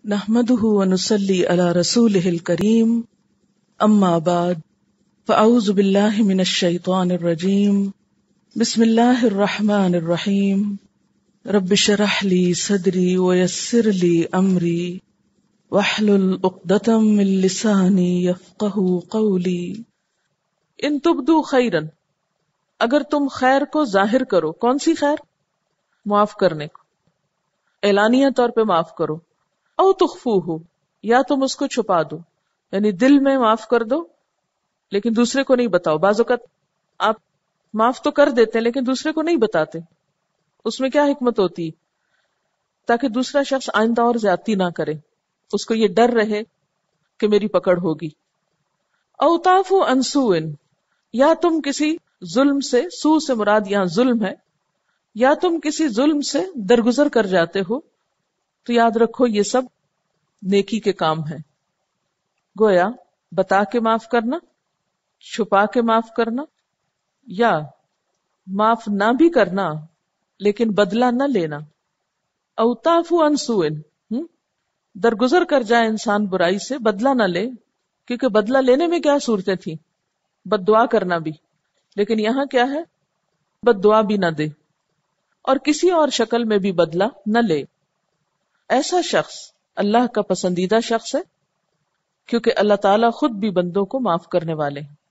نحمده ونصلي على رسوله الكريم اما بعد فاعوذ بالله من الشيطان الرجيم بسم الله الرحمن الرحيم رب اشرح لي صدري ويسر لي امري واحلل عقدة من لساني يفقهوا قولي ان تبدوا خيرا، اگر تم خیر کو ظاہر کرو. کون سی خیر؟ معاف کرنے کو، اعلانیہ طور پہ معاف کرو. او تخفوہ، یا تم اس کو چھپا دو، یعنی دل میں معاف کر دو لیکن دوسرے کو نہیں بتاؤ. بعض اوقات آپ معاف تو کر دیتے ہیں لیکن دوسرے کو نہیں بتاتے. اس میں کیا حکمت ہوتی ہے؟ تاکہ دوسرا شخص آئندہ اور زیادتی نہ کرے، اس کو یہ ڈر رہے کہ میری پکڑ ہوگی. او تعفو عن سوء، یا تم کسی ظلم سے، سو سے مراد یہاں ظلم ہے، یا تم کسی ظلم سے درگزر کر جاتے ہو تو یاد رکھو یہ سب نیکی کے کام ہیں. گویا بتا کے معاف کرنا، چھپا کے معاف کرنا، یا معاف نہ بھی کرنا لیکن بدلہ نہ لینا. او تعفو عن سوء، درگزر کر جائے انسان برائی سے، بدلہ نہ لے، کیونکہ بدلہ لینے میں کیا صورتیں تھیں؟ بد دعا کرنا بھی، لیکن یہاں کیا ہے؟ بد دعا بھی نہ دے اور کسی اور شکل میں بھی بدلہ نہ لے. ایسا شخص اللہ کا پسندیدہ شخص ہے کیونکہ اللہ تعالیٰ خود بھی بندوں کو معاف کرنے والے ہیں.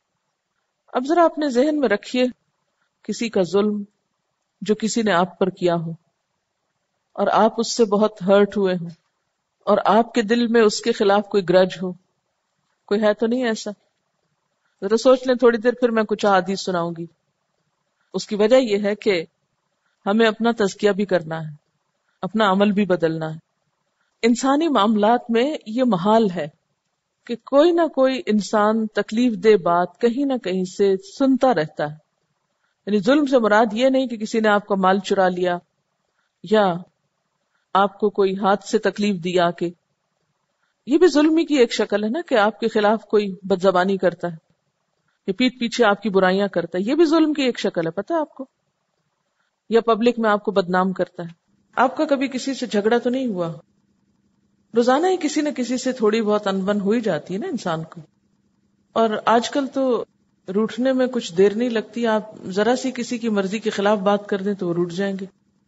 اب ذرا اپنے ذہن میں رکھیے کسی کا ظلم جو کسی نے آپ پر کیا ہو اور آپ اس سے بہت ہرٹ ہوئے ہوں اور آپ کے دل میں اس کے خلاف کوئی گرج ہو. کوئی ہے تو نہیں ایسا؟ ذرا سوچ لیں تھوڑی دیر، پھر میں کچھ احادیث سناؤں گی. اس کی وجہ یہ ہے کہ ہمیں اپنا تزکیہ بھی کرنا ہے، اپنا عمل بھی بدلنا ہے. انسانی معاملات میں یہ محال ہے کہ کوئی نہ کوئی انسان تکلیف دہ بات کہیں نہ کہیں سے سنتا رہتا ہے. یعنی ظلم سے مراد یہ نہیں کہ کسی نے آپ کا مال چرا لیا یا آپ کو کوئی ہاتھ سے تکلیف دیا، کہ یہ بھی ظلم ہی کی ایک شکل ہے نا، کہ آپ کے خلاف کوئی بد زبانی کرتا ہے یا پیٹھ پیچھے آپ کی برائیاں کرتا ہے. یہ بھی ظلم کی ایک شکل ہے، پتہ ہے آپ کو؟ یا پبلک میں آپ کو بدنام کرتا ہے. آپ کا کبھی کسی سے جھگڑا تو نہیں ہوا؟ روزانہ ہی کسی نہ کسی سے تھوڑی بہت انبن ہو ہی جاتی ہے نا انسان کو. اور آج کل تو روٹھنے میں کچھ دیر نہیں لگتی. آپ ذرا سی کسی کی مرضی کے خلاف بات کر دیں تو وہ روٹھ جائیں گے.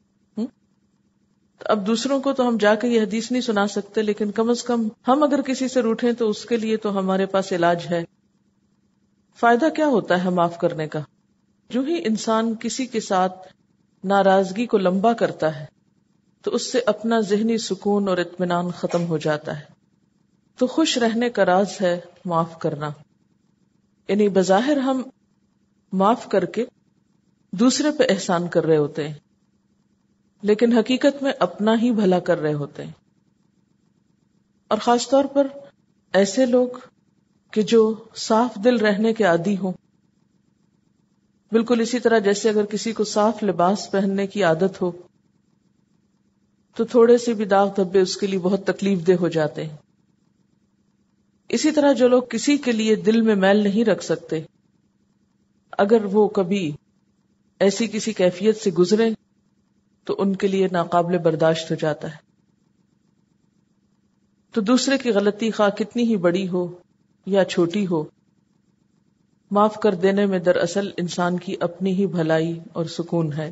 تو اب دوسروں کو تو ہم جا کے یہ حدیث نہیں سنا سکتے، لیکن کم از کم ہم اگر کسی سے روٹھیں تو اس کے لیے تو ہمارے پاس علاج ہے. فائدہ کیا ہوتا ہے معاف کرنے کا؟ جو ہی انسان کسی کے ساتھ ناراضگی کو لمبا کرتا ہے تو اس سے اپنا ذہنی سکون اور اطمینان ختم ہو جاتا ہے. تو خوش رہنے کا راز ہے معاف کرنا. یعنی بظاہر ہم معاف کر کے دوسرے پہ احسان کر رہے ہوتے ہیں لیکن حقیقت میں اپنا ہی بھلا کر رہے ہوتے ہیں. اور خاص طور پر ایسے لوگ کہ جو صاف دل رہنے کے عادی ہوں. بالکل اسی طرح جیسے اگر کسی کو صاف لباس پہننے کی عادت ہو تو تھوڑے سے بھی داغ دھبے اس کے لیے بہت تکلیف دہ ہو جاتے ہیں. اسی طرح جو لوگ کسی کے لیے دل میں میل نہیں رکھ سکتے، اگر وہ کبھی ایسی کسی کیفیت سے گزرے تو ان کے لیے ناقابل برداشت ہو جاتا ہے. تو دوسرے کی غلطی خواہ کتنی ہی بڑی ہو یا چھوٹی ہو، معاف کر دینے میں دراصل انسان کی اپنی ہی بھلائی اور سکون ہے.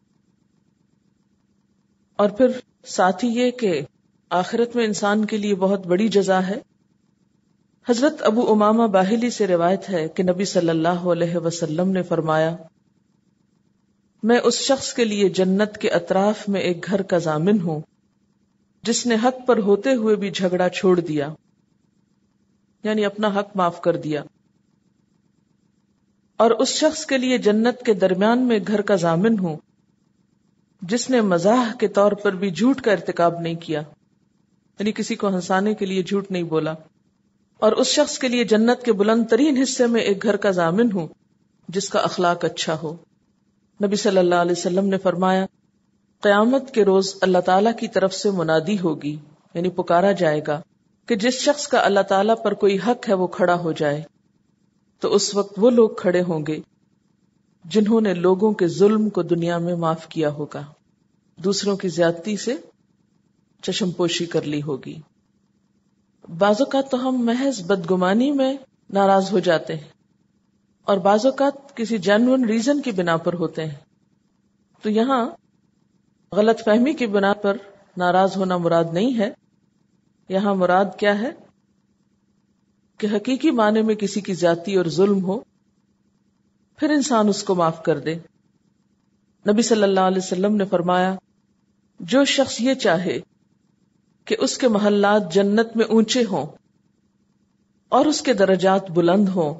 اور پھر ساتھ ہی یہ کہ آخرت میں انسان کے لیے بہت بڑی جزا ہے. حضرت ابو امامہ باہلی سے روایت ہے کہ نبی صلی اللہ علیہ وسلم نے فرمایا، میں اس شخص کے لیے جنت کے اطراف میں ایک گھر کا ضامن ہوں جس نے حق پر ہوتے ہوئے بھی جھگڑا چھوڑ دیا، یعنی اپنا حق معاف کر دیا. اور اس شخص کے لیے جنت کے درمیان میں گھر کا ضامن ہوں جس نے مزاح کے طور پر بھی جھوٹ کا ارتکاب نہیں کیا، یعنی کسی کو ہنسانے کے لیے جھوٹ نہیں بولا. اور اس شخص کے لیے جنت کے بلند ترین حصے میں ایک گھر کا ضامن ہوں جس کا اخلاق اچھا ہو. نبی صلی اللہ علیہ وسلم نے فرمایا، قیامت کے روز اللہ تعالیٰ کی طرف سے منادی ہوگی، یعنی پکارا جائے گا کہ جس شخص کا اللہ تعالیٰ پر کوئی حق ہے وہ کھڑا ہو جائے. تو اس وقت وہ لوگ کھڑے ہوں گے جنہوں نے لوگوں کے ظلم کو دنیا میں معاف کیا ہوگا، دوسروں کی زیادتی سے چشم پوشی کر لی ہوگی. بعض اوقات تو ہم محض بدگمانی میں ناراض ہو جاتے ہیں اور بعض اوقات کسی جینوئن ریزن کی بنا پر ہوتے ہیں. تو یہاں غلط فہمی کی بنا پر ناراض ہونا مراد نہیں ہے. یہاں مراد کیا ہے کہ حقیقی معنی میں کسی کی زیادتی اور ظلم ہو، پھر انسان اس کو معاف کر دے. نبی صلی اللہ علیہ وسلم نے فرمایا، جو شخص یہ چاہے کہ اس کے محلات جنت میں اونچے ہوں اور اس کے درجات بلند ہوں،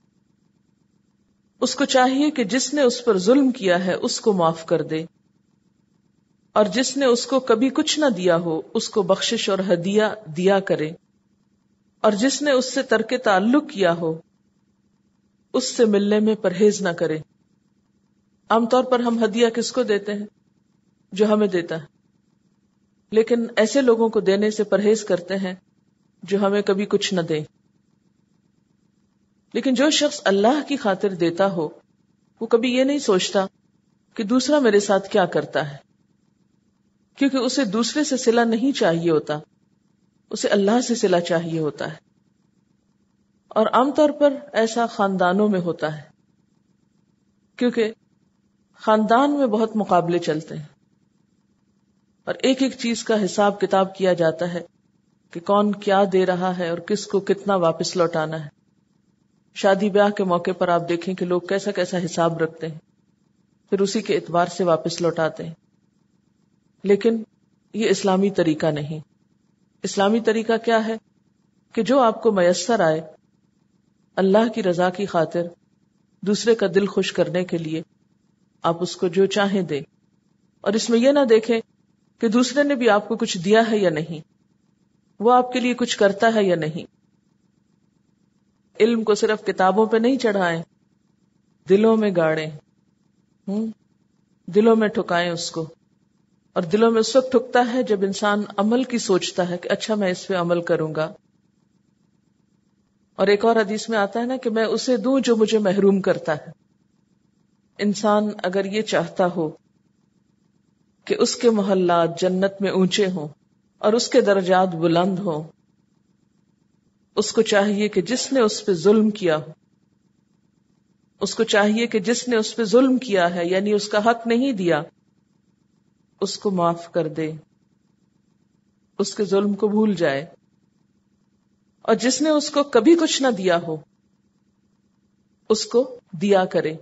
اس کو چاہیے کہ جس نے اس پر ظلم کیا ہے اس کو معاف کر دے، اور جس نے اس کو کبھی کچھ نہ دیا ہو اس کو بخشش اور ہدیہ دیا کرے، اور جس نے اس سے ترک تعلق کیا ہو اس سے ملنے میں پرہیز نہ کرے. عام طور پر ہم ہدیہ کس کو دیتے ہیں؟ جو ہمیں دیتا ہے، لیکن ایسے لوگوں کو دینے سے پرہیز کرتے ہیں جو ہمیں کبھی کچھ نہ دیں. لیکن جو شخص اللہ کی خاطر دیتا ہو وہ کبھی یہ نہیں سوچتا کہ دوسرا میرے ساتھ کیا کرتا ہے، کیونکہ اسے دوسرے سے صلہ نہیں چاہیے ہوتا، اسے اللہ سے صلہ چاہیے ہوتا ہے. اور عام طور پر ایسا خاندانوں میں ہوتا ہے، کیونکہ خاندان میں بہت مقابلے چلتے ہیں اور ایک ایک چیز کا حساب کتاب کیا جاتا ہے کہ کون کیا دے رہا ہے اور کس کو کتنا واپس لوٹانا ہے. شادی بیاہ کے موقع پر آپ دیکھیں کہ لوگ کیسا کیسا حساب رکھتے ہیں، پھر اسی کے اعتبار سے واپس لوٹاتے ہیں. لیکن یہ اسلامی طریقہ نہیں. اسلامی طریقہ کیا ہے کہ جو آپ کو میسر آئے اللہ کی رضا کی خاطر دوسرے کا دل خوش کرنے کے لیے آپ اس کو جو چاہیں دیں، اور اس میں یہ نہ دیکھیں کہ دوسرے نے بھی آپ کو کچھ دیا ہے یا نہیں، وہ آپ کے لیے کچھ کرتا ہے یا نہیں. علم کو صرف کتابوں پہ نہیں چڑھائیں، دلوں میں گاڑیں، دلوں میں ٹھکائیں اس کو. اور دلوں میں اس وقت ٹھکتا ہے جب انسان عمل کی سوچتا ہے کہ اچھا میں اس پہ عمل کروں گا. اور ایک اور حدیث میں آتا ہے نا کہ میں اسے دوں جو مجھے محروم کرتا ہے. انسان اگر یہ چاہتا ہو کہ اس کے محلات جنت میں اونچے ہوں اور اس کے درجات بلند ہوں، اس کو چاہیے کہ جس نے اس پہ ظلم کیا ہو، اس کو چاہیے کہ جس نے اس پہ ظلم کیا ہے یعنی اس کا حق نہیں دیا اس کو معاف کر دے، اس کے ظلم کو بھول جائے. اور جس نے اس کو کبھی کچھ نہ دیا ہو اس کو دیا کرے،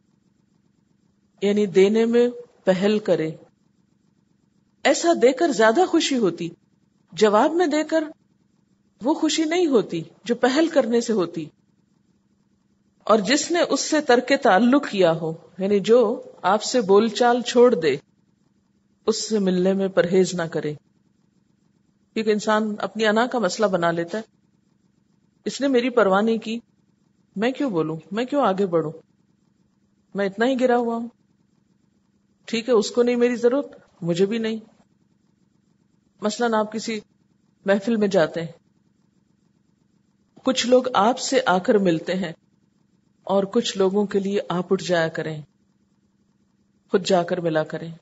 یعنی دینے میں پہل کرے. ایسا دے کر زیادہ خوشی ہوتی، جواب میں دے کر وہ خوشی نہیں ہوتی جو پہل کرنے سے ہوتی. اور جس نے اس سے ترک تعلق کیا ہو، یعنی جو آپ سے بول چال چھوڑ دے، اس سے ملنے میں پرہیز نہ کرے. کیونکہ انسان اپنی انا کا مسئلہ بنا لیتا ہے، اس نے میری پرواہ نہیں کی، میں کیوں بولوں، میں کیوں آگے بڑھوں، میں اتنا ہی گرا ہوا ہوں، ٹھیک ہے اس کو نہیں میری ضرورت، مجھے بھی نہیں. مثلاً آپ کسی محفل میں جاتے ہیں، کچھ لوگ آپ سے آ کر ملتے ہیں اور کچھ لوگوں کے لیے آپ اٹھ جایا کریں، خود جا کر ملا کریں.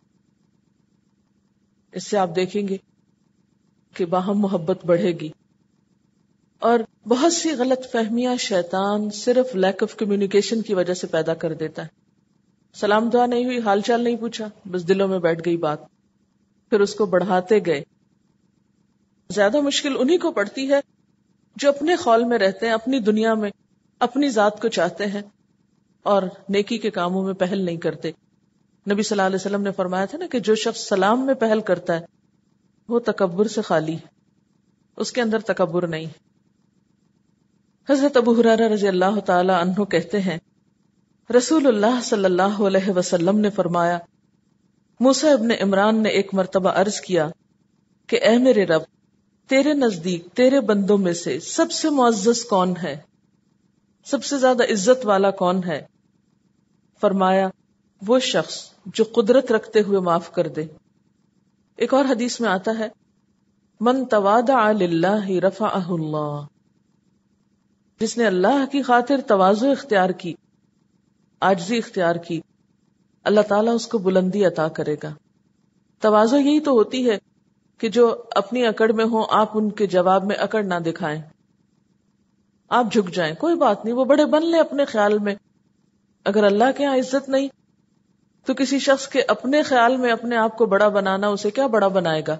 اس سے آپ دیکھیں گے کہ باہم محبت بڑھے گی. اور بہت سی غلط فہمیاں شیطان صرف لیک آف کمیونیکیشن کی وجہ سے پیدا کر دیتا ہے. سلام دعا نہیں ہوئی، حال چال نہیں پوچھا، بس دلوں میں بیٹھ گئی بات، پھر اس کو بڑھاتے گئے. زیادہ مشکل انہی کو پڑتی ہے جو اپنے خول میں رہتے ہیں، اپنی دنیا میں اپنی ذات کو چاہتے ہیں اور نیکی کے کاموں میں پہل نہیں کرتے. نبی صلی اللہ علیہ وسلم نے فرمایا تھا نا کہ جو شخص سلام میں پہل کرتا ہے وہ تکبر سے خالی ہے، اس کے اندر تکبر نہیں. حضرت ابو ہریرہ رضی اللہ تعالی عنہ کہتے ہیں رسول اللہ صلی اللہ علیہ وسلم نے فرمایا، موسیٰ ابن عمران نے ایک مرتبہ عرض کیا کہ اے میرے رب، تیرے نزدیک تیرے بندوں میں سے سب سے معزز کون ہے، سب سے زیادہ عزت والا کون ہے؟ فرمایا وہ شخص جو قدرت رکھتے ہوئے معاف کر دے. ایک اور حدیث میں آتا ہے من تواضع للہ رفعہ اللہ، جس نے اللہ کی خاطر تواضع اختیار کی، عاجزی اختیار کی، اللہ تعالیٰ اس کو بلندی عطا کرے گا. تواضع یہی تو ہوتی ہے کہ جو اپنی اکڑ میں ہوں آپ ان کے جواب میں اکڑ نہ دکھائیں، آپ جھک جائیں، کوئی بات نہیں، وہ بڑے بن لیں اپنے خیال میں. اگر اللہ کے ہاں عزت نہیں تو کسی شخص کے اپنے خیال میں اپنے آپ کو بڑا بنانا اسے کیا بڑا بنائے گا؟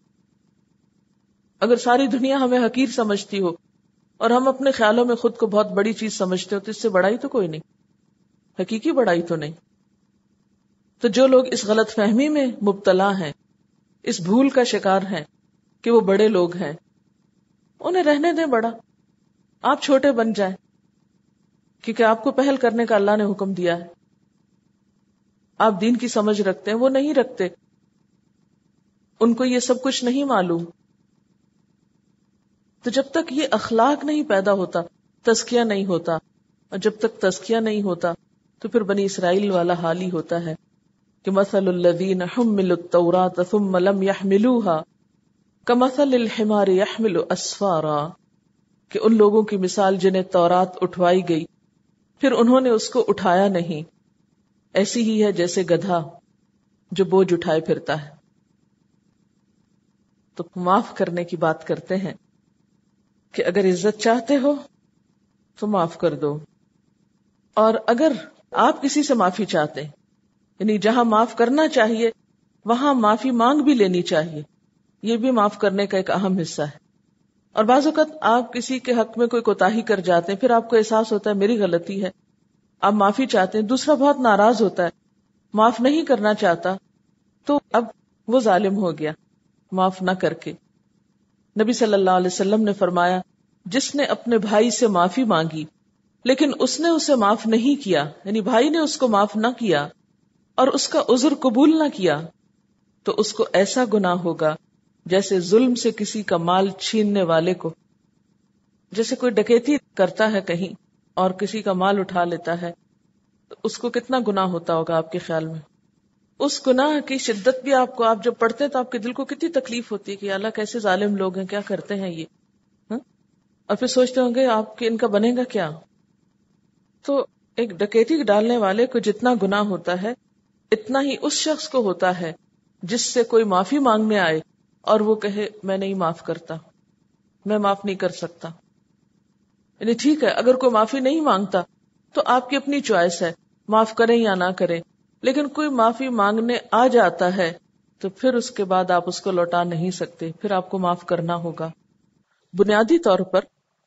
اگر ساری دنیا ہمیں حقیر سمجھتی ہو اور ہم اپنے خیالوں میں خود کو بہت بڑی چیز سمجھتے ہو تو اس سے بڑائی تو کوئی نہیں، حقیقی بڑائی تو نہیں. تو جو لوگ اس غلط فہمی میں مبتلا ہیں، اس بھول کا شکار ہیں کہ وہ بڑے لوگ ہیں، انہیں رہنے دیں بڑا، آپ چھوٹے بن جائیں، کیونکہ آپ کو پہل کرنے کا اللہ نے حکم دیا ہے. آپ دین کی سمجھ رکھتے ہیں، وہ نہیں رکھتے، ان کو یہ سب کچھ نہیں معلوم. تو جب تک یہ اخلاق نہیں پیدا ہوتا، تزکیہ نہیں ہوتا، اور جب تک تزکیہ نہیں ہوتا تو پھر بنی اسرائیل والا حال ہی ہوتا ہے کہ مثل الذین حملوا التوراۃ ثم لم يحملوها کمثل الحمار يحمل اسفارا، کہ ان لوگوں کی مثال جنہیں تورات اٹھوائی گئی پھر انہوں نے اس کو اٹھایا نہیں، ایسی ہی ہے جیسے گدھا جو بوجھ اٹھائے پھرتا ہے. تو معاف کرنے کی بات کرتے ہیں کہ اگر عزت چاہتے ہو تو معاف کر دو، اور اگر آپ کسی سے معافی چاہتے ہیں، یعنی جہاں معاف کرنا چاہیے وہاں معافی مانگ بھی لینی چاہیے، یہ بھی معاف کرنے کا ایک اہم حصہ ہے. اور بعض اوقات آپ کسی کے حق میں کوئی کوتاہی کر جاتے ہیں، پھر آپ کو احساس ہوتا ہے میری غلطی ہے، آپ معافی چاہتے ہیں، دوسرا بہت ناراض ہوتا ہے، معاف نہیں کرنا چاہتا، تو اب وہ ظالم ہو گیا معاف نہ کر کے. نبی صلی اللہ علیہ وسلم نے فرمایا جس نے اپنے بھائی سے معافی مانگی لیکن اس نے اسے معاف نہیں کیا، یعنی بھائی نے اس کو معاف نہ کیا اور اس کا عذر قبول نہ کیا، تو اس کو ایسا گناہ ہوگا جیسے ظلم سے کسی کا مال چھیننے والے کو، جیسے کوئی ڈکیتی کرتا ہے کہیں اور کسی کا مال اٹھا لیتا ہے، تو اس کو کتنا گناہ ہوتا ہوگا آپ کے خیال میں؟ اس گناہ کی شدت بھی آپ جب پڑھتے ہیں تو آپ کے دل کو کتنی تکلیف ہوتی ہے کہ اللہ کیسے ظالم لوگ ہیں، کیا کرتے ہیں یہ، ہاں؟ اور پھر سوچتے ہوں گے آپ کے ان کا بنے گا کیا. تو ایک ڈکیتی ڈالنے والے کو جتنا گناہ ہوتا ہے اتنا ہی اس شخص کو ہوتا ہے جس سے کوئی معافی مانگنے آئے اور وہ کہے میں نہیں معاف کرتا، میں معاف نہیں کر سکتا. یعنی ٹھیک ہے اگر کوئی معافی نہیں مانگتا تو آپ کی اپنی چوائس ہے، معاف کریں یا نہ کریں، لیکن کوئی معافی مانگنے آ جاتا ہے تو پھر اس کے بعد آپ اس کو لوٹا نہیں سکتے، پھر آپ کو معاف کرنا ہوگا. بنیادی طور پر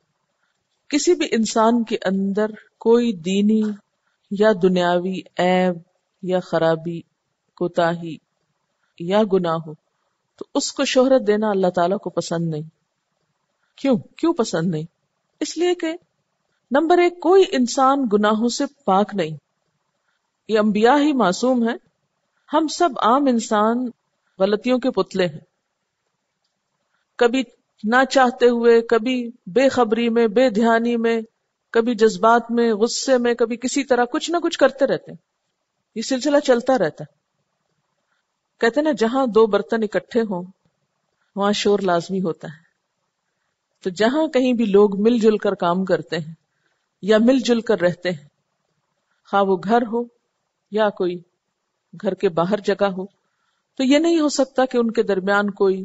کسی بھی انسان کے اندر کوئی دینی یا دنیاوی عیب یا خرابی، کوتاہی یا گناہ ہو تو اس کو شہرت دینا اللہ تعالیٰ کو پسند نہیں. کیوں پسند نہیں؟ اس لیے کہ نمبر ایک، کوئی انسان گناہوں سے پاک نہیں، یہ انبیاء ہی معصوم ہیں، ہم سب عام انسان غلطیوں کے پتلے ہیں، کبھی نہ چاہتے ہوئے، کبھی بے خبری میں، بے دھیانی میں، کبھی جذبات میں، غصے میں، کبھی کسی طرح کچھ نہ کچھ کرتے رہتے ہیں، یہ سلسلہ چلتا رہتا ہے. کہتے ہیں نا جہاں دو برتن اکٹھے ہوں وہاں شور لازمی ہوتا ہے. تو جہاں کہیں بھی لوگ مل جل کر کام کرتے ہیں یا مل جل کر رہتے ہیں، خواہ وہ گھر ہو یا کوئی گھر کے باہر جگہ ہو، تو یہ نہیں ہو سکتا کہ ان کے درمیان کوئی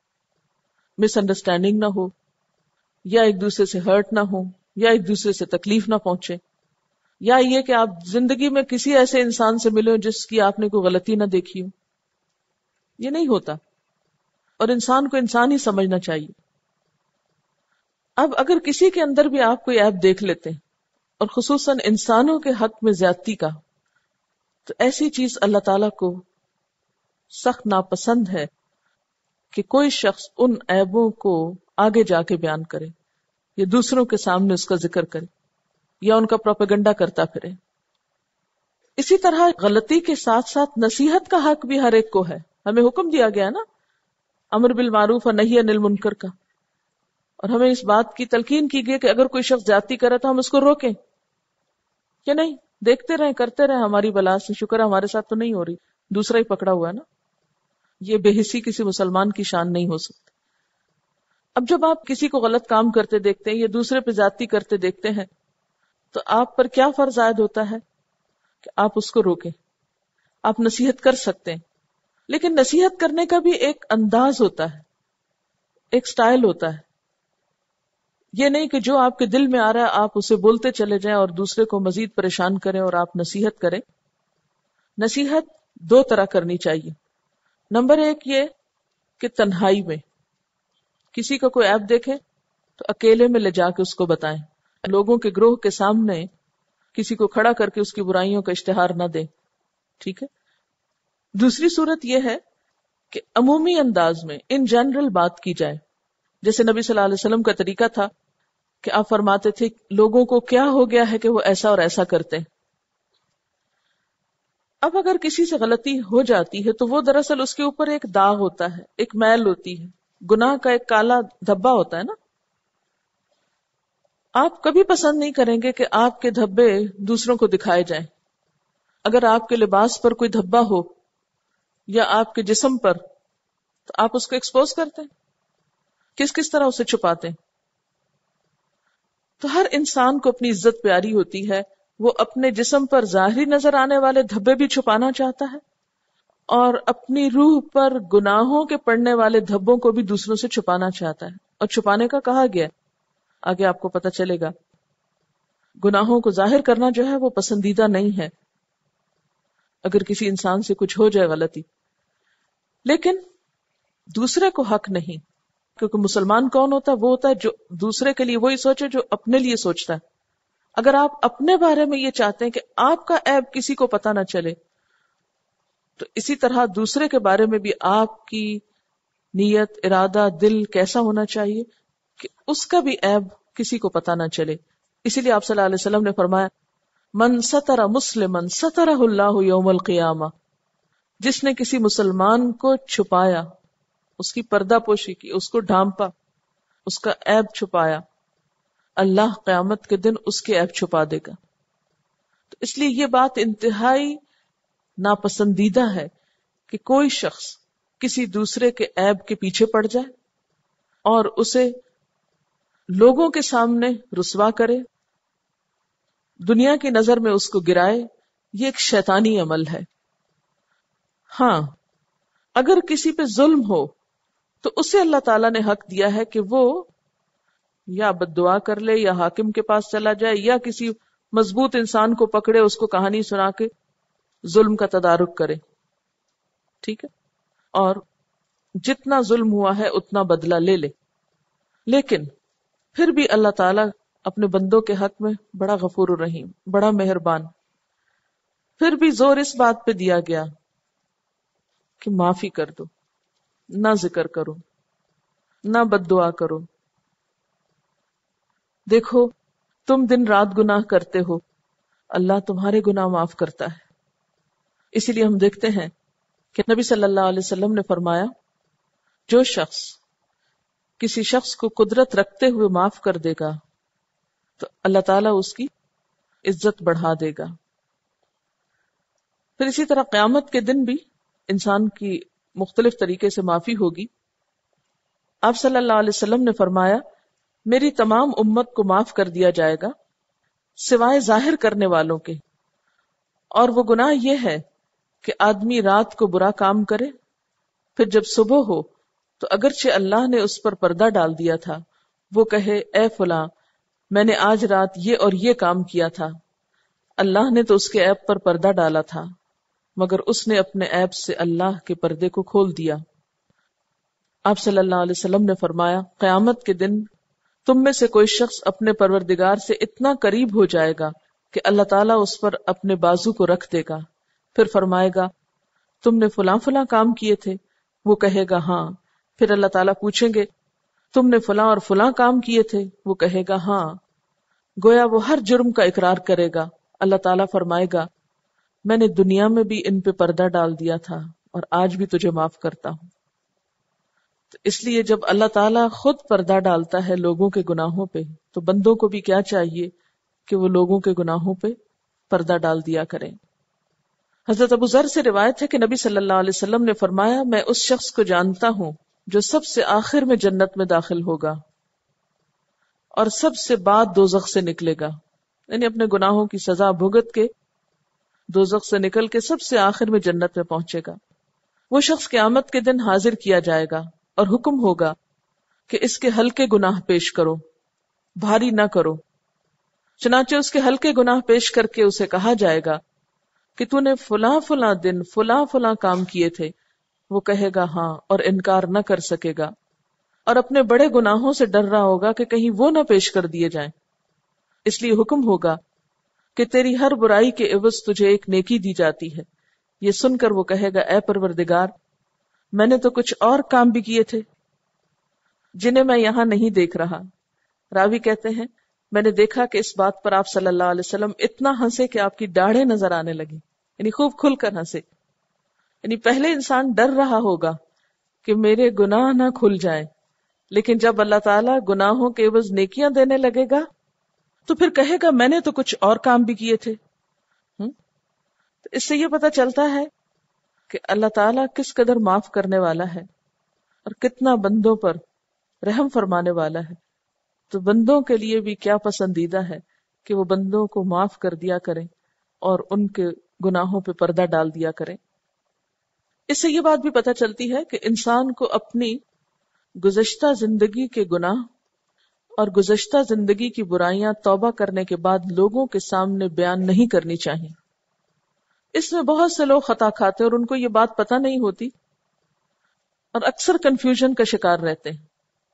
مس انڈرسٹینڈنگ نہ ہو، یا ایک دوسرے سے ہرٹ نہ ہو، یا ایک دوسرے سے تکلیف نہ پہنچے، یا یہ کہ آپ زندگی میں کسی ایسے انسان سے ملے جس کی آپ نے کوئی غلطی نہ دیکھی ہو. یہ نہیں ہوتا، اور انسان کو انسان ہی سمجھنا چاہیے. اب اگر کسی کے اندر بھی آپ کوئی عیب دیکھ لیتے ہیں، اور خصوصاً انسانوں کے حق میں زیادتی کا، تو ایسی چیز اللہ تعالیٰ کو سخت ناپسند ہے کہ کوئی شخص ان عیبوں کو آگے جا کے بیان کرے یا دوسروں کے سامنے اس کا ذکر کرے یا ان کا پروپیگنڈا کرتا پھرے. اسی طرح غلطی کے ساتھ ساتھ نصیحت کا حق بھی ہر ایک کو ہے. ہمیں حکم دیا گیا نا امر بالمعروف اور نہی عن المنکر کا، اور ہمیں اس بات کی تلقین کی گئی کہ اگر کوئی شخص زیادتی کرے تو ہم اس کو روکیں کہ نہیں، دیکھتے رہیں، کرتے رہیں، ہماری بلا سے شکر ہے ہمارے ساتھ تو نہیں ہو رہی، دوسرا ہی پکڑا ہوا ہے نا. یہ بے حسی کسی مسلمان کی شان نہیں ہو سکتی. اب جب آپ کسی کو غلط کام کرتے دیکھتے ہیں یا دوسرے پہ زیادتی کرتے دیکھتے ہیں تو آپ پر کیا فرض عائد ہوتا ہے کہ آپ اس کو روکیں. آپ نصیحت کر سکتے ہیں لیکن نصیحت کرنے کا بھی ایک انداز ہوتا ہے، ایک سٹائل ہوتا ہے. یہ نہیں کہ جو آپ کے دل میں آ رہا ہے آپ اسے بولتے چلے جائیں اور دوسرے کو مزید پریشان کریں اور آپ نصیحت کریں. نصیحت دو طرح کرنی چاہیے. نمبر ایک یہ کہ تنہائی میں کسی کا کوئی عیب دیکھیں تو اکیلے میں لے جا کے اس کو بتائیں، لوگوں کے گروہ کے سامنے کسی کو کھڑا کر کے اس کی برائیوں کا اشتہار نہ دیں. ٹھیک ہے. دوسری صورت یہ ہے کہ عمومی انداز میں ان جنرل بات کی جائے، جیسے نبی صلی اللہ علیہ وسلم کا طریقہ تھا کہ آپ فرماتے تھے لوگوں کو کیا ہو گیا ہے کہ وہ ایسا اور ایسا کرتے ہیں. اب اگر کسی سے غلطی ہو جاتی ہے تو وہ دراصل اس کے اوپر ایک داغ ہوتا ہے، ایک میل ہوتی ہے، گناہ کا ایک کالا دھبا ہوتا ہے نا. آپ کبھی پسند نہیں کریں گے کہ آپ کے دھبے دوسروں کو دکھائے جائیں. اگر آپ کے لباس پر کوئی دھبا ہو یا آپ کے جسم پر تو آپ اس کو ایکسپوز کرتے ہیں، کس طرح اسے چھپاتے ہیں. تو ہر انسان کو اپنی عزت پیاری ہوتی ہے، وہ اپنے جسم پر ظاہری نظر آنے والے دھبے بھی چھپانا چاہتا ہے اور اپنی روح پر گناہوں کے پڑنے والے دھبوں کو بھی دوسروں سے چھپانا چاہتا ہے. اور چھپانے کا کہا گیا، آگے آپ کو پتہ چلے گا. گناہوں کو ظاہر کرنا جو ہے وہ پسندیدہ نہیں ہے اگر کسی انسان سے کچھ ہو جائے غلطی، لیکن دوسرے کو حق نہیں، کیونکہ مسلمان کون ہوتا ہے؟ وہ ہوتا ہے جو دوسرے کے لیے وہی سوچے جو اپنے لیے سوچتا ہے. اگر آپ اپنے بارے میں یہ چاہتے ہیں کہ آپ کا عیب کسی کو پتہ نہ چلے، تو اسی طرح دوسرے کے بارے میں بھی آپ کی نیت، ارادہ، دل کیسا ہونا چاہیے کہ اس کا بھی عیب کسی کو پتہ نہ چلے. اسی لیے آپ صلی اللہ علیہ وسلم نے فرمایا من ستر مسلما سترہ اللہ یوم القیامہ، جس نے کسی مسلمان کو چھپایا، اس کی پردہ پوشی کی، اس کو ڈھانپا، اس کا عیب چھپایا، اللہ قیامت کے دن اس کے عیب چھپا دے گا. تو اس لیے یہ بات انتہائی ناپسندیدہ ہے کہ کوئی شخص کسی دوسرے کے عیب کے پیچھے پڑ جائے اور اسے لوگوں کے سامنے رسوا کرے، دنیا کی نظر میں اس کو گرائے. یہ ایک شیطانی عمل ہے. ہاں، اگر کسی پہ ظلم ہو تو اسے اللہ تعالیٰ نے حق دیا ہے کہ وہ یا بد دعا کر لے یا حاکم کے پاس چلا جائے یا کسی مضبوط انسان کو پکڑے، اس کو کہانی سنا کے ظلم کا تدارک کرے. ٹھیک ہے، اور جتنا ظلم ہوا ہے اتنا بدلہ لے لے. لیکن پھر بھی اللہ تعالیٰ اپنے بندوں کے حق میں بڑا غفور الرحیم، بڑا مہربان. پھر بھی زور اس بات پہ دیا گیا کہ معافی کر دو، نہ ذکر کرو، نہ بد دعا کرو. دیکھو تم دن رات گناہ کرتے ہو، اللہ تمہارے گناہ معاف کرتا ہے. اسی لیے ہم دیکھتے ہیں کہ نبی صلی اللہ علیہ وسلم نے فرمایا جو شخص کسی شخص کو قدرت رکھتے ہوئے معاف کر دے گا تو اللہ تعالیٰ اس کی عزت بڑھا دے گا. پھر اسی طرح قیامت کے دن بھی انسان کی مختلف طریقے سے معافی ہوگی. آپ صلی اللہ علیہ وسلم نے فرمایا میری تمام امت کو معاف کر دیا جائے گا سوائے ظاہر کرنے والوں کے، اور وہ گناہ یہ ہے کہ آدمی رات کو برا کام کرے، پھر جب صبح ہو تو اگرچہ اللہ نے اس پر پردہ ڈال دیا تھا وہ کہے اے فلاں میں نے آج رات یہ اور یہ کام کیا تھا، اللہ نے تو اس کے عیب پر پردہ ڈالا تھا مگر اس نے اپنے عیب سے اللہ کے پردے کو کھول دیا. آپ صلی اللہ علیہ وسلم نے فرمایا قیامت کے دن تم میں سے کوئی شخص اپنے پروردگار سے اتنا قریب ہو جائے گا کہ اللہ تعالیٰ اس پر اپنے بازو کو رکھ دے گا، پھر فرمائے گا تم نے فلاں فلاں کام کیے تھے، وہ کہے گا ہاں. پھر اللہ تعالیٰ پوچھیں گے تم نے فلاں اور فلاں کام کیے تھے، وہ کہے گا ہاں. گویا وہ ہر جرم کا اقرار کرے گا. اللہ تعالیٰ فرمائے گا میں نے دنیا میں بھی ان پہ پردہ ڈال دیا تھا اور آج بھی تجھے معاف کرتا ہوں. تو اس لیے جب اللہ تعالیٰ خود پردہ ڈالتا ہے لوگوں کے گناہوں پہ تو بندوں کو بھی کیا چاہیے کہ وہ لوگوں کے گناہوں پہ پردہ ڈال دیا کریں. حضرت ابو ذر سے روایت ہے کہ نبی صلی اللہ علیہ وسلم نے فرمایا میں اس شخص کو جانتا ہوں جو سب سے آخر میں جنت میں داخل ہوگا اور سب سے بعد دوزخ سے نکلے گا، یعنی اپنے گناہوں کی سزا بھگت کے دوزخ سے نکل کے سب سے آخر میں جنت میں پہنچے گا. وہ شخص قیامت کے دن حاضر کیا جائے گا اور حکم ہوگا کہ اس کے ہلکے گناہ پیش کرو، بھاری نہ کرو۔ چنانچہ اس کے ہلکے گناہ پیش کر کے اسے کہا جائے گا کہ تو نے فلاں فلاں دن فلاں فلاں کام کیے تھے۔ وہ کہے گا ہاں، اور انکار نہ کر سکے گا، اور اپنے بڑے گناہوں سے ڈر رہا ہوگا کہ کہیں وہ نہ پیش کر دیے جائیں۔ اس لیے حکم ہوگا کہ تیری ہر برائی کے عوض تجھے ایک نیکی دی جاتی ہے۔ یہ سن کر وہ کہے گا اے پروردگار، میں نے تو کچھ اور کام بھی کیے تھے جنہیں میں یہاں نہیں دیکھ رہا۔ راوی کہتے ہیں میں نے دیکھا کہ اس بات پر آپ صلی اللہ علیہ وسلم اتنا ہنسے کہ آپ کی داڑھیں نظر آنے لگی، یعنی خوب کھل کر ہنسے۔ یعنی پہلے انسان ڈر رہا ہوگا کہ میرے گناہ نہ کھل جائیں، لیکن جب اللہ تعالیٰ گناہوں کے عوض نیکیاں دینے لگے گا تو پھر کہے گا میں نے تو کچھ اور کام بھی کیے تھے۔ تو اس سے یہ پتہ چلتا ہے کہ اللہ تعالیٰ کس قدر معاف کرنے والا ہے اور کتنا بندوں پر رحم فرمانے والا ہے۔ تو بندوں کے لیے بھی کیا پسندیدہ ہے کہ وہ بندوں کو معاف کر دیا کریں اور ان کے گناہوں پہ پردہ ڈال دیا کریں۔ اس سے یہ بات بھی پتہ چلتی ہے کہ انسان کو اپنی گزشتہ زندگی کے گناہ اور گزشتہ زندگی کی برائیاں توبہ کرنے کے بعد لوگوں کے سامنے بیان نہیں کرنی چاہیے۔ اس میں بہت سے لوگ خطا کھاتے ہیں اور ان کو یہ بات پتہ نہیں ہوتی اور اکثر کنفیوژن کا شکار رہتے ہیں۔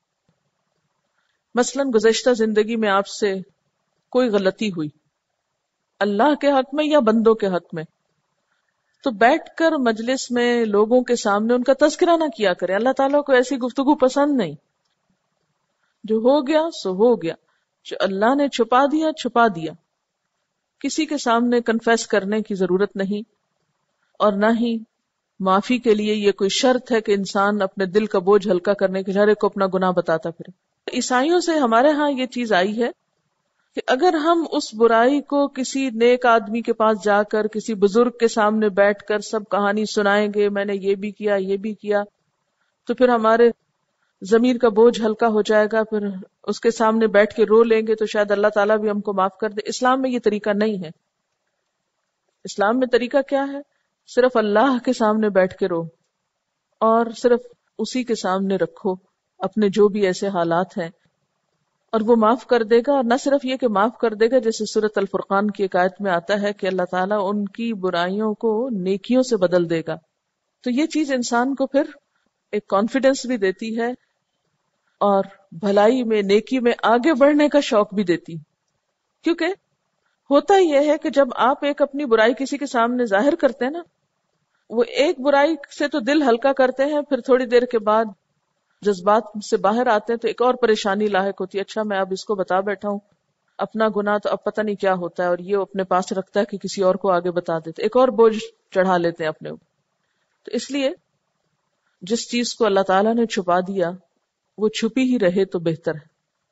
مثلا گزشتہ زندگی میں آپ سے کوئی غلطی ہوئی اللہ کے حق میں یا بندوں کے حق میں، تو بیٹھ کر مجلس میں لوگوں کے سامنے ان کا تذکرہ نہ کیا کرے۔ اللہ تعالیٰ کو ایسی گفتگو پسند نہیں۔ جو ہو گیا سو ہو گیا، جو اللہ نے چھپا دیا چھپا دیا۔ کسی کے سامنے کنفیس کرنے کی ضرورت نہیں، اور نہ ہی معافی کے لیے یہ کوئی شرط ہے کہ انسان اپنے دل کا بوجھ ہلکا کرنے کے ہر ایک کو اپنا گناہ بتاتا پھرے۔ عیسائیوں سے ہمارے ہاں یہ چیز آئی ہے کہ اگر ہم اس برائی کو کسی نیک آدمی کے پاس جا کر کسی بزرگ کے سامنے بیٹھ کر سب کہانی سنائیں گے میں نے یہ بھی کیا یہ بھی کیا، تو پھر ہمارے ضمیر کا بوجھ ہلکا ہو جائے گا، پھر اس کے سامنے بیٹھ کے رو لیں گے تو شاید اللہ تعالیٰ بھی ہم کو معاف کر دے۔ اسلام میں یہ طریقہ نہیں ہے۔ اسلام میں طریقہ کیا ہے؟ صرف اللہ کے سامنے بیٹھ کے رو، اور صرف اسی کے سامنے رکھو اپنے جو بھی ایسے حالات ہیں، اور وہ معاف کر دے گا۔ اور نہ صرف یہ کہ معاف کر دے گا، جیسے سورۃ الفرقان کی ایک آیت میں آتا ہے کہ اللہ تعالیٰ ان کی برائیوں کو نیکیوں سے بدل دے گا۔ تو یہ چیز انسان کو پھر ایک کانفیڈنس بھی دیتی ہے اور بھلائی میں نیکی میں آگے بڑھنے کا شوق بھی دیتی، کیونکہ ہوتا یہ ہے کہ جب آپ ایک اپنی برائی کسی کے سامنے ظاہر کرتے ہیں نا، وہ ایک برائی سے تو دل ہلکا کرتے ہیں، پھر تھوڑی دیر کے بعد جذبات سے باہر آتے ہیں تو ایک اور پریشانی لاحق ہوتی ہے، اچھا میں اب اس کو بتا بیٹھا ہوں اپنا گناہ، تو اب پتہ نہیں کیا ہوتا ہے، اور یہ اپنے پاس رکھتا ہے کہ کسی اور کو آگے بتا دیتے، ایک اور بوجھ چڑھا لیتے ہیں اپنے اوپر۔ تو اس لیے جس چیز کو اللہ تعالیٰ نے چھپا دیا وہ چھپی ہی رہے تو بہتر ہے۔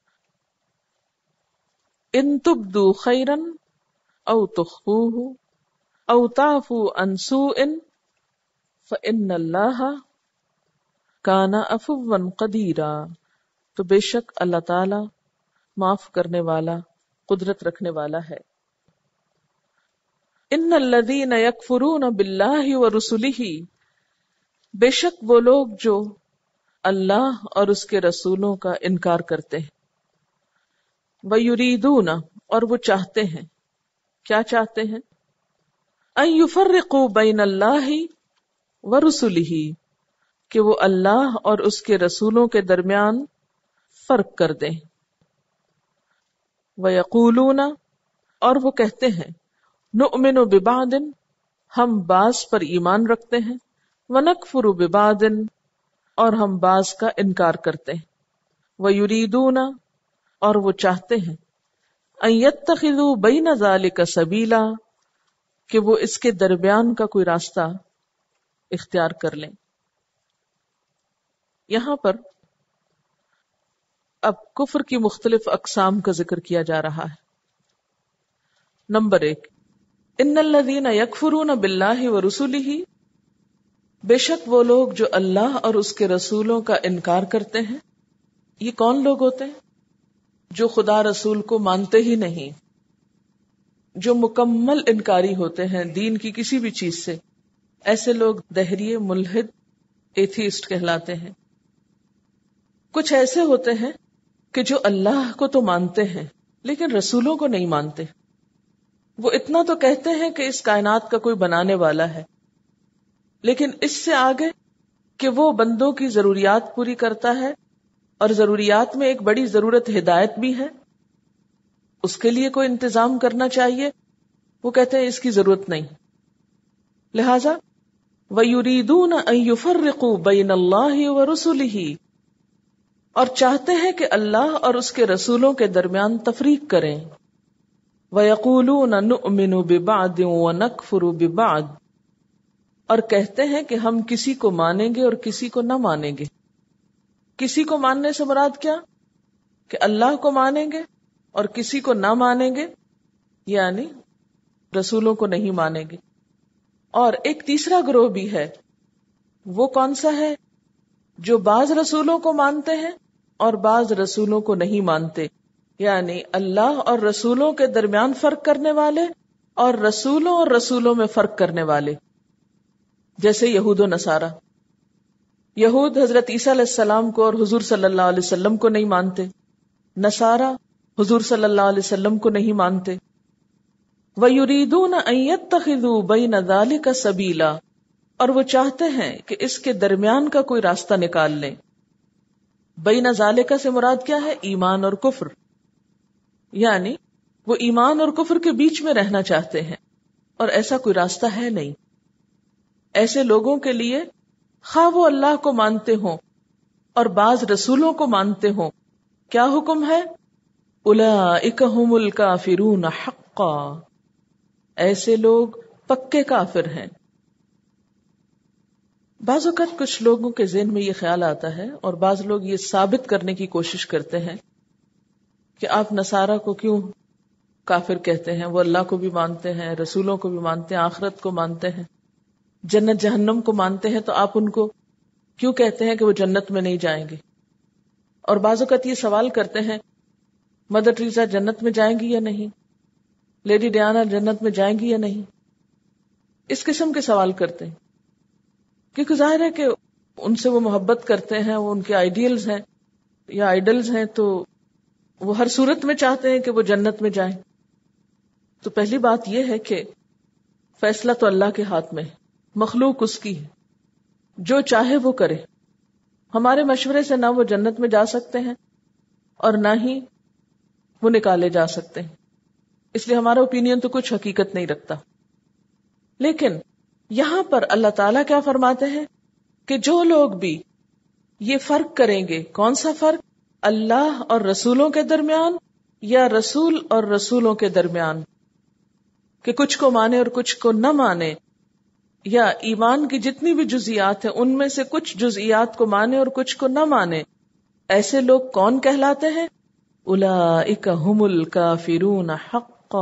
ان تبدوا خیرا او تخفوہ او تعفوا عن سوء فإن اللہ کان عفوا قدیرا، تو بے شک اللہ تعالی معاف کرنے والا قدرت رکھنے والا ہے۔ ان الذین یکفرون باللہ ورسلہ، بے شک وہ لوگ جو اللہ اور اس کے رسولوں کا انکار کرتے ہیں، وَيُرِيدُونَ، اور وہ چاہتے ہیں، کیا چاہتے ہیں؟ أَن يُفَرِّقُوا بَيْنَ اللَّهِ وَرُسُلِهِ، کہ وہ اللہ اور اس کے رسولوں کے درمیان فرق کر دیں۔ وَيَقُولُونَ، اور وہ کہتے ہیں، نُؤْمِنُ بِبَعْضٍ، ہم بعض پر ایمان رکھتے ہیں، وَنَكْفُرُ بِبَعْضٍ، اور ہم بعض کا انکار کرتے ہیں۔ وَيُرِيدُونَ، اور وہ چاہتے ہیں، أَن يَتَّخِذُوا بَيْنَ ذَلِكَ سَبِيلًا، کہ وہ اس کے درمیان کا کوئی راستہ اختیار کر لیں۔ یہاں پر اب کفر کی مختلف اقسام کا ذکر کیا جا رہا ہے۔ نمبر 1، ان الذین یکفرون باللہ ورسلہ، بے شک وہ لوگ جو اللہ اور اس کے رسولوں کا انکار کرتے ہیں۔ یہ کون لوگ ہوتے ہیں؟ جو خدا رسول کو مانتے ہی نہیں، جو مکمل انکاری ہوتے ہیں دین کی کسی بھی چیز سے، ایسے لوگ دہریے، ملحد، ایتھیسٹ کہلاتے ہیں۔ کچھ ایسے ہوتے ہیں کہ جو اللہ کو تو مانتے ہیں لیکن رسولوں کو نہیں مانتے۔ وہ اتنا تو کہتے ہیں کہ اس کائنات کا کوئی بنانے والا ہے، لیکن اس سے آگے کہ وہ بندوں کی ضروریات پوری کرتا ہے، اور ضروریات میں ایک بڑی ضرورت ہدایت بھی ہے، اس کے لیے کوئی انتظام کرنا چاہیے، وہ کہتے ہیں اس کی ضرورت نہیں۔ لہذا وَيُرِيدُونَ أَن يُفَرِّقُوا بَيْنَ اللَّهِ وَرُسُلِهِ، اور چاہتے ہیں کہ اللہ اور اس کے رسولوں کے درمیان تفریق کریں۔ وَيَقُولُونَ نُؤْمِنُ بِبَعْضٍ وَنَكْفُرُ بِبَعْضٍ، اور کہتے ہیں کہ ہم کسی کو مانیں گے اور کسی کو نہ مانیں گے۔ کسی کو ماننے سے مراد کیا؟ کہ اللہ کو مانیں گے اور کسی کو نہ مانیں گے، یعنی رسولوں کو نہیں مانیں گے۔ اور ایک تیسرا گروہ بھی ہے، وہ کون سا ہے؟ جو بعض رسولوں کو مانتے ہیں اور بعض رسولوں کو نہیں مانتے، یعنی اللہ اور رسولوں کے درمیان فرق کرنے والے اور رسولوں میں فرق کرنے والے، جیسے یہود و نصارہ۔ یہود حضرت عیسیٰ علیہ السلام کو اور حضور صلی اللہ علیہ وسلم کو نہیں مانتے، نصارہ حضور صلی اللہ علیہ وسلم کو نہیں مانتے۔ وَيُرِيدُونَ أَن يَتَّخِذُوا بَيْنَ ذَلِكَ سَبِيلًا، اور وہ چاہتے ہیں کہ اس کے درمیان کا کوئی راستہ نکال لیں۔ بین ذالک سے مراد کیا ہے؟ ایمان اور کفر، یعنی وہ ایمان اور کفر کے بیچ میں رہنا چاہتے ہیں، اور ایسا کوئی راستہ ہے نہیں۔ ایسے لوگوں کے لیے خواہ وہ اللہ کو مانتے ہوں اور بعض رسولوں کو مانتے ہوں، کیا حکم ہے؟ اولئک ھم الکافرون حقا، ایسے لوگ پکے کافر ہیں۔ بعض اوقات کچھ لوگوں کے ذہن میں یہ خیال آتا ہے، اور بعض لوگ یہ ثابت کرنے کی کوشش کرتے ہیں کہ آپ نصارہ کو کیوں کافر کہتے ہیں؟ وہ اللہ کو بھی مانتے ہیں، رسولوں کو بھی مانتے ہیں، آخرت کو مانتے ہیں، جنت جہنم کو مانتے ہیں، تو آپ ان کو کیوں کہتے ہیں کہ وہ جنت میں نہیں جائیں گے؟ اور بعض اوقات یہ سوال کرتے ہیں مدر ٹریسا جنت میں جائیں گی یا نہیں، لیڈی ڈیانا جنت میں جائیں گی یا نہیں، اس قسم کے سوال کرتے ہیں، کیونکہ ظاہر ہے کہ ان سے وہ محبت کرتے ہیں، وہ ان کے آئیڈیلز ہیں یا آئیڈلز ہیں، تو وہ ہر صورت میں چاہتے ہیں کہ وہ جنت میں جائیں۔ تو پہلی بات یہ ہے کہ فیصلہ تو اللہ کے ہاتھ میں ہے، مخلوق اس کی ہے، جو چاہے وہ کرے۔ ہمارے مشورے سے نہ وہ جنت میں جا سکتے ہیں اور نہ ہی وہ نکالے جا سکتے ہیں، اس لیے ہمارا اوپینین تو کچھ حقیقت نہیں رکھتا۔ لیکن یہاں پر اللہ تعالیٰ کیا فرماتے ہیں کہ جو لوگ بھی یہ فرق کریں گے، کون سا فرق؟ اللہ اور رسولوں کے درمیان یا رسول اور رسولوں کے درمیان، کہ کچھ کو مانے اور کچھ کو نہ مانے، یا ایمان کی جتنی بھی جزئیات ہیں ان میں سے کچھ جزئیات کو مانے اور کچھ کو نہ مانے، ایسے لوگ کون کہلاتے ہیں؟ اولئک ھم الکافرون حقا،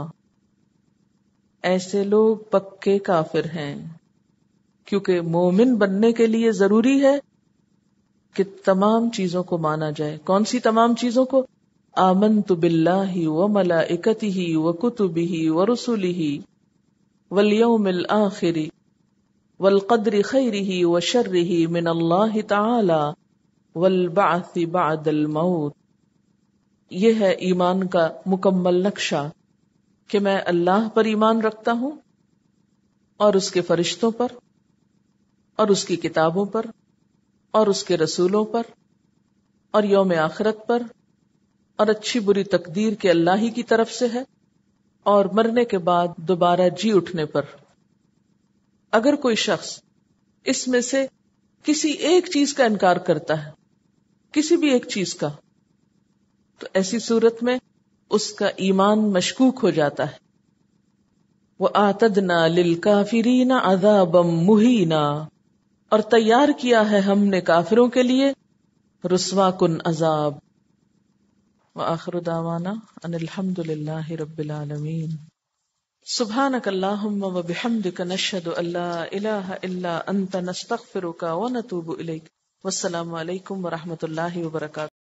ایسے لوگ پکے کافر ہیں۔ کیونکہ مومن بننے کے لیے ضروری ہے کہ تمام چیزوں کو مانا جائے۔ کون سی تمام چیزوں کو؟ آمنت باللہ وملائکتہ وکتبہ ورسلہ والیوم الآخر والقدر خیرہ وشرہ من اللہ تعالی والبعث بعد الموت۔ یہ ہے ایمان کا مکمل نقشہ کہ میں اللہ پر ایمان رکھتا ہوں اور اس کے فرشتوں پر اور اس کی کتابوں پر اور اس کے رسولوں پر اور یوم آخرت پر اور اچھی بری تقدیر کے اللہ ہی کی طرف سے ہے، اور مرنے کے بعد دوبارہ جی اٹھنے پر۔ اگر کوئی شخص اس میں سے کسی ایک چیز کا انکار کرتا ہے، کسی بھی ایک چیز کا، تو ایسی صورت میں اس کا ایمان مشکوک ہو جاتا ہے۔ وَآتَدْنَا لِلْكَافِرِينَ عَذَابًا مُهِينًا، اور تیار کیا ہے ہم نے کافروں کے لیے رسوا کن عذاب۔ وآخر دعوانا ان الحمد للہ رب العالمین۔ سبحانک اللہم وبحمدک نشہد ان لا الہ الا انت نستغفرک ونتوب الیک۔ والسلام علیکم ورحمۃ اللہ وبرکاتہ۔